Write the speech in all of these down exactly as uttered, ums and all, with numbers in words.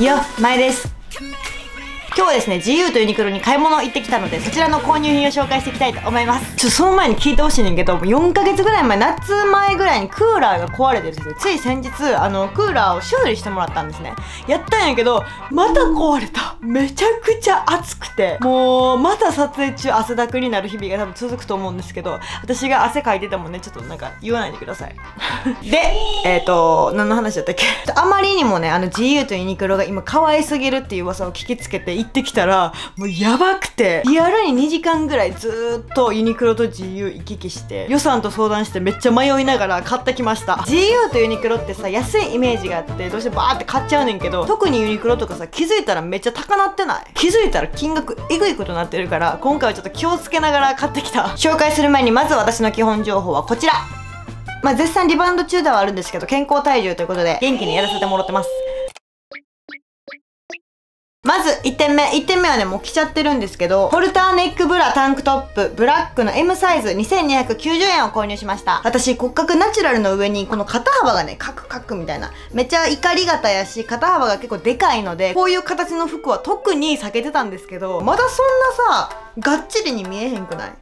いや、前です。今日はですね、ジーユー とユニクロに買い物行ってきたので、そちらの購入品を紹介していきたいと思います。ちょっとその前に聞いてほしいねんけど、よんかげつぐらい前、夏前ぐらいにクーラーが壊れてるんですよ。つい先日、あの、クーラーを修理してもらったんですね。やったんやけど、また壊れた。めちゃくちゃ暑くて、もう、また撮影中汗だくになる日々が多分続くと思うんですけど、私が汗かいててもね、ちょっとなんか言わないでください。で、えっと、何の話だったっけ？あまりにもね、あの ジーユー とユニクロが今可愛すぎるっていう噂を聞きつけて行ってきたら、もうやばくて、リアルににじかんぐらいずーっとユニクロと ジーユー 行き来して、予算と相談してめっちゃ迷いながら買ってきました。ジーユー とユニクロってさ、安いイメージがあって、どうしてバーって買っちゃうねんけど、特にユニクロとかさ、気づいたらめっちゃ高なってない？気づいたら金額えぐいことになってるから、今回はちょっと気をつけながら買ってきた。紹介する前にまず私の基本情報はこちら。まあ、絶賛リバウンド中ではあるんですけど、健康体重ということで元気にやらせてもらってます。まずいってんめ。いってんめはね、もう来ちゃってるんですけど、ホルターネックブラタンクトップ、ブラックの エム サイズにせんにひゃくきゅうじゅうえんを購入しました。私、骨格ナチュラルの上に、この肩幅がね、カクカクみたいな。めっちゃ怒り型やし、肩幅が結構でかいので、こういう形の服は特に避けてたんですけど、まだそんなさ、がっちりに見えへんくない？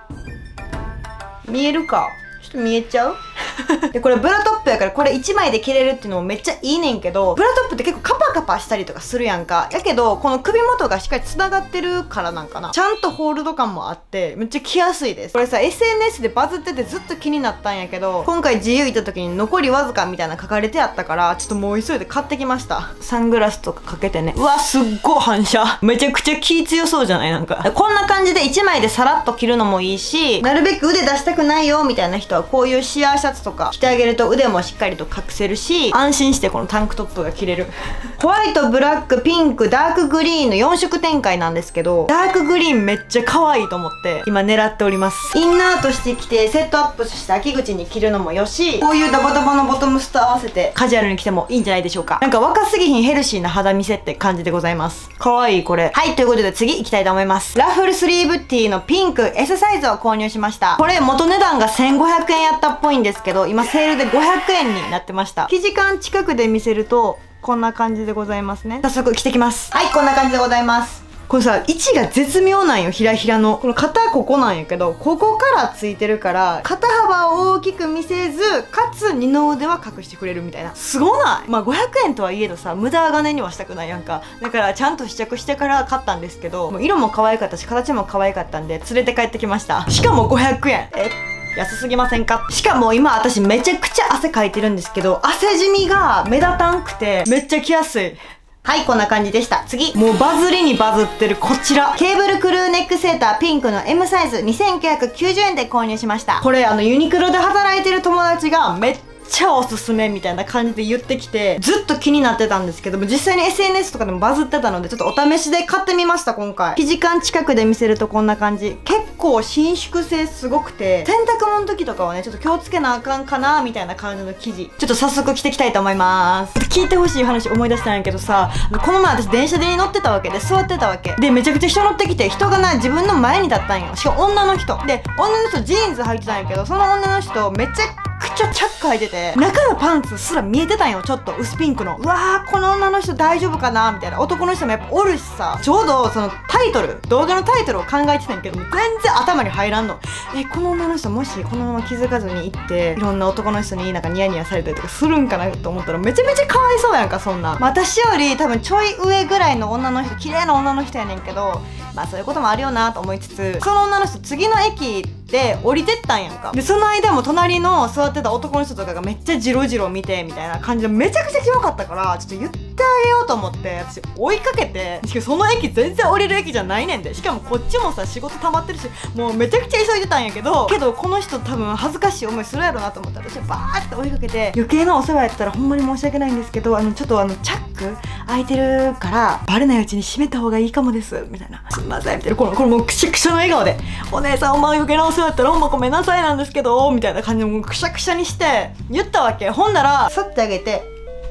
見えるか？ちょっと見えちゃう？で、これブラトップやからこれいちまいで着れるっていうのもめっちゃいいねんけど、ブラトップって結構カパカパしたりとかするやんか。やけど、この首元がしっかり繋がってるからなんかな。ちゃんとホールド感もあって、めっちゃ着やすいです。これさ、エスエヌエス でバズっててずっと気になったんやけど、今回 ジーユー 行った時に残りわずかみたいな書かれてあったから、ちょっともう急いで買ってきました。サングラスとかかけてね。うわ、すっごい反射。めちゃくちゃ気強そうじゃない？なんか。こんな感じでいちまいでさらっと着るのもいいし、なるべく腕出したくないよみたいな人はこういうシアーシャツとか着てあげると腕もしっかりと隠せるし、安心してこのタンクトップが着れる。ホワイト、ブラック、ピンク、ダークグリーンのよんしょく展開なんですけど、ダークグリーンめっちゃ可愛いと思って今狙っております。インナーとして着てセットアップして秋口に着るのもよし、こういうダボダボのボトムスと合わせてカジュアルに着てもいいんじゃないでしょうか。なんか若すぎひんヘルシーな肌見せって感じでございます。可愛いこれ。はい、ということで次行きたいと思います。ラフルスリーブティーのピンク エス サイズを購入しました。これ元値段がせんごひゃくえんやったっぽいんですけど、今セールでごひゃくえんになってました。生地感近くで見せるとこんな感じでございますね。早速着てきます。はい、こんな感じでございます。これさ、位置が絶妙なんよ。ひらひらのこの肩ここなんやけど、ここからついてるから肩幅を大きく見せず、かつ二の腕は隠してくれるみたいな。すごない？まあごひゃくえんとはいえどさ、無駄金にはしたくないやんか。だからちゃんと試着してから買ったんですけど、もう色も可愛かったし形も可愛かったんで連れて帰ってきました。しかもごひゃくえん。え安すぎませんか？しかも今私めちゃくちゃ汗かいてるんですけど、汗じみが目立たんくてめっちゃ着やすい。はい、こんな感じでした。次。もうバズりにバズってるこちら。ケーブルクルーネックセーターピンクの エム サイズにせんきゅうひゃくきゅうじゅうえんで購入しました。これあのユニクロで働いてる友達がめっちゃおすすめみたいな感じで言ってきて、ずっと気になってたんですけども、実際に エスエヌエス とかでもバズってたので、ちょっとお試しで買ってみました、今回。生地感近くで見せるとこんな感じ。結構伸縮性すごくて、洗濯物の時とかはね、ちょっと気をつけなあかんかなみたいな感じの生地。ちょっと早速着ていきたいと思います。聞いてほしい話思い出したんやけどさ、この前私電車で乗ってたわけで、座ってたわけで、めちゃくちゃ人乗ってきて、人がな自分の前に立ったんよ。しかも女の人で、女の人ジーンズ履いてたんやけど、その女の人めっちゃくちゃチャック履いてて、中のパンツすら見えてたんよ。ちょっと薄ピンクの。うわー、この女の人大丈夫かなみたいな。男の人もやっぱおるしさ、ちょうどそのタイトル、動画のタイトルを考えてたんやけど、全然頭に入らんの。え、この女の人もしこのまま気づかずに行って、いろんな男の人になんかニヤニヤされたりとかするんかなと思ったら、めちゃめちゃかわいそうやんか、そんな。私より多分ちょい上ぐらいの女の人、綺麗な女の人やねんけど、まあそういうこともあるよなと思いつつ、その女の人次の駅で降りてったんやんか。でその間も隣の座ってた男の人とかがめっちゃジロジロ見てみたいな感じでめちゃくちゃキモかったから、ちょっと言ってあげようと思って私追いかけて、しかもその駅全然降りる駅じゃないねんで、しかもこっちもさ仕事溜まってるし、もうめちゃくちゃ急いでたんやけどけどこの人多分恥ずかしい思いするやろなと思ったら、私はバーって追いかけて、余計なお世話やったらほんまに申し訳ないんですけど、あのちょっとあのチャック開いてるからバレないうちに閉めた方がいいかもですみたいな、すいませんみたいな、このこれもうくしゃくしゃの笑顔で、お姉さんお前余計なお世話やったらほんまごめんなさいなんですけどみたいな感じでもうくしゃくしゃにして言ったわけ。ほんなら去ってあげて、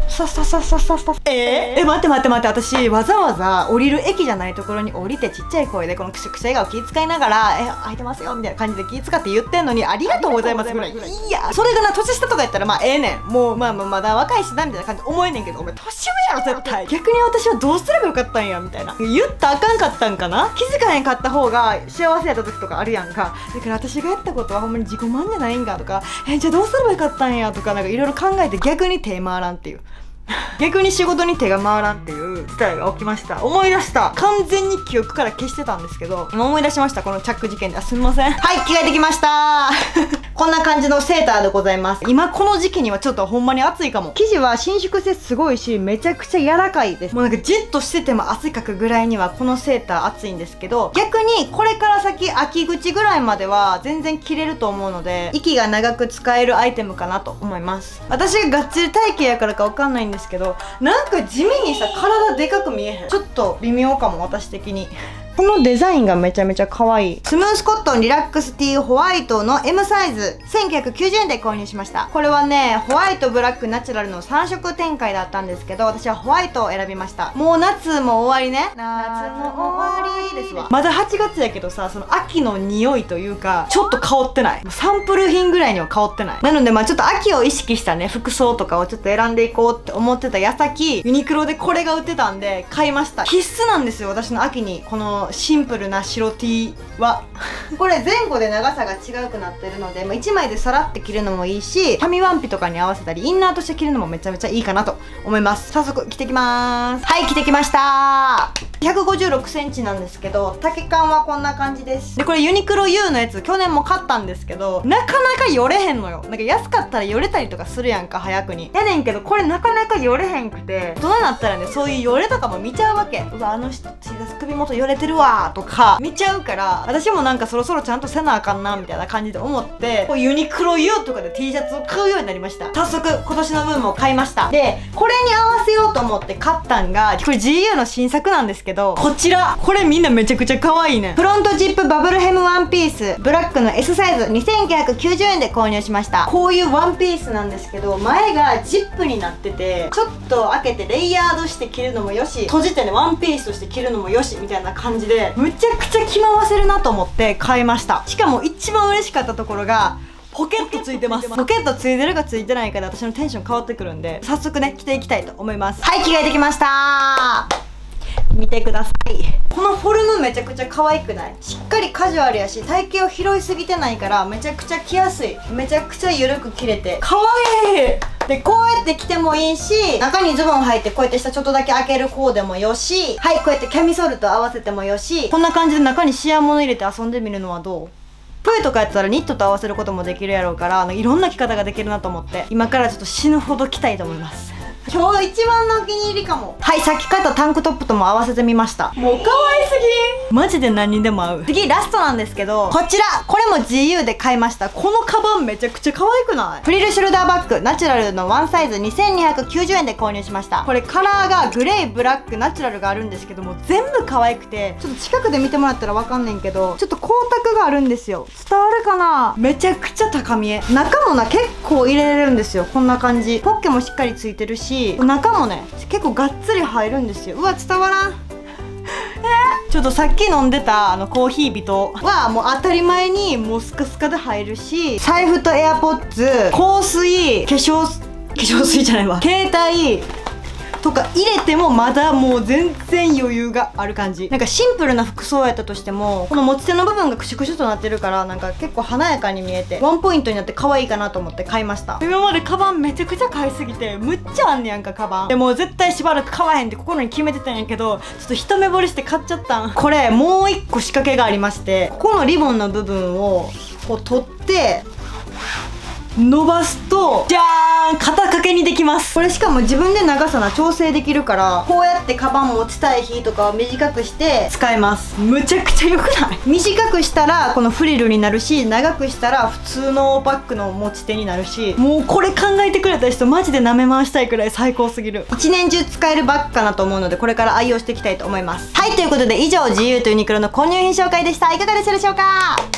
ささささささえー、え待って待って待って、私わざわざ降りる駅じゃないところに降りてちっちゃい声でこのくしゃくしゃ笑顔気遣いながら「え空いてますよ」みたいな感じで気遣って言ってんのに「ありがとうございます」ぐらい。いやそれがな年下とかやったらまあええねん、もうまあまあまだ若いしなみたいな感じで思えねんけど、お前年上やろ絶対。逆に私はどうすればよかったんやみたいな、言ったらあかんかったんかな、気づかへんかった方が幸せやった時とかあるやんか。だから私がやったことはほんまに自己満じゃないんかとか、えじゃあどうすればよかったんやとか、なんかいろいろ考えて逆に手回らんっていう逆に仕事に手が回らんっていう事態が起きました。思い出した。完全に記憶から消してたんですけど、今思い出しました。このチャック事件で。あ、すみません。はい、着替えてきましたこんな感じのセーターでございます。今この時期にはちょっとほんまに暑いかも。生地は伸縮性すごいし、めちゃくちゃ柔らかいです。もうなんかじっとしてても汗かくぐらいにはこのセーター暑いんですけど、逆にこれから先秋口ぐらいまでは全然着れると思うので、息が長く使えるアイテムかなと思います。私ががっつり体型やからかわかんないんですけど、なんか地味にさ体でかく見えへん？ちょっと微妙かも、私的に。このデザインがめちゃめちゃ可愛い。スムースコットンリラックスティーホワイトの エム サイズせんきゅうひゃくきゅうじゅうえんで購入しました。これはねホワイトブラックナチュラルのさん色展開だったんですけど、私はホワイトを選びました。もう夏も終わりね。夏も終わりですわ。まだはちがつやけどさ、その秋の匂いというかちょっと香ってない。サンプル品ぐらいには香ってない。なのでまあちょっと秋を意識したね服装とかをちょっと選んでいこうって思ってた矢先、ユニクロでこれが売ってたんで買いました。必須なんですよ、私の秋にこのシンプルな白 T はこれ前後で長さが違うくなってるので、まあ、いちまいでさらって着るのもいいし、紙ワンピとかに合わせたりインナーとして着るのもめちゃめちゃいいかなと思います。早速着てきまーす。はい、着てきましたー。ひゃくごじゅうろくセンチなんですけど、丈感はこんな感じです。でこれユニクロ ユー のやつ去年も買ったんですけど、なかなかよれへんのよ。なんか安かったらよれたりとかするやんか、早くに。やねんけどこれなかなかよれへんくて、大人になったらねそういうよれとかも見ちゃうわけ。うわあの人首元よれてるわーとか見ちゃうから、私もなんかそろそろちゃんとせなあかんなみたいな感じで思って、こうユニクロ ユー とかで T シャツを買うようになりました。早速今年の分も買いました。でこれに合わせようと思って買ったんが、これ ジーユー の新作なんですけど、こちらこれみんなめちゃくちゃ可愛いね。フロントジップバブルヘムワンピースブラックの エス サイズにせんきゅうひゃくきゅうじゅうえんで購入しました。こういうワンピースなんですけど、前がジップになってて、ちょっと開けてレイヤードして着るのもよし、閉じてねワンピースとして着るのもよしみたいな感じで、むちゃくちゃ着回せるなと思って買いました。しかも一番嬉しかったところがポケットついてます。ポケットついてるかついてないかで私のテンション変わってくるんで、早速ね着ていきたいと思います。はい、着替えてきましたー。見てください。このフォルムめちゃくちゃ可愛くない？しっかりカジュアルやし、体型を拾いすぎてないからめちゃくちゃ着やすい。めちゃくちゃ緩く着れて可愛い。でこうやって着てもいいし、中にズボン履いてこうやって下ちょっとだけ開けるこうでもよし、はいこうやってキャミソールと合わせてもよし、こんな感じで中にシアー物入れて遊んでみるのはどう？プーとかやったらニットと合わせることもできるやろうから、いろんな着方ができるなと思って、今からちょっと死ぬほど着たいと思います。今日一番のお気に入りかも。はい、さっき買ったタンクトップとも合わせてみました。もう可愛すぎ。マジで何にでも合う。次ラストなんですけど、こちらこれも ジーユー で買いました。このカバンめちゃくちゃ可愛くない？フリルショルダーバッグナチュラルのワンサイズにせんにひゃくきゅうじゅうえんで購入しました。これカラーがグレーブラックナチュラルがあるんですけども、全部可愛くて、ちょっと近くで見てもらったらわかんないんけど、ちょっと光沢があるんですよ。伝わるかな？めちゃくちゃ高見え。中もな結構入れれるんですよ。こんな感じ。ポッケもしっかりついてるし、中もね結構がっつり入るんですよ。うわ伝わらんえー、ちょっとさっき飲んでたあのコーヒービトはもう当たり前にもうスカスカで入るし、財布とエアポッツ、香水、化粧化粧水じゃないわ携帯とか入れてもまだもう全然余裕がある感じ。なんかシンプルな服装やったとしても、この持ち手の部分がクシュクシュとなってるから、なんか結構華やかに見えてワンポイントになって可愛いかなと思って買いました。今までカバンめちゃくちゃ買いすぎてむっちゃあんねやんかカバンで、もう絶対しばらく買わへんって心に決めてたんやけど、ちょっと一目惚れして買っちゃったん。これもう一個仕掛けがありまして、ここのリボンの部分をこう取って伸ばすとじゃーん、肩掛けにできます。これしかも自分で長さな調整できるから、こうやってカバン持ちたい日とかは短くして使えます。むちゃくちゃ良くない？短くしたらこのフリルになるし、長くしたら普通のバッグの持ち手になるし、もうこれ考えてくれた人マジで舐め回したいくらい最高すぎる。一年中使えるバッグかなと思うので、これから愛用していきたいと思います。はい、ということで以上 ジーユー とユニクロの購入品紹介でした。いかがでしたでしょうか？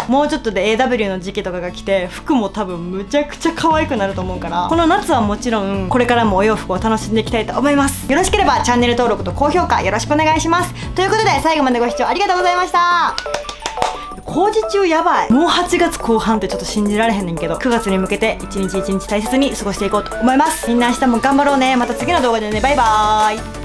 もうちょっとで エーダブリュー の時期とかが来て服も多分むちゃくちゃ可愛くなると思うから、この夏はもちろんこれからもお洋服を楽しんでいきたいと思います。よろしければチャンネル登録と高評価よろしくお願いします。ということで最後までご視聴ありがとうございました。工事中やばい。もうはちがつこう半ってちょっと信じられへんねんけど、くがつに向けて一日一日大切に過ごしていこうと思います。みんな明日も頑張ろうね。また次の動画でね。バイバーイ。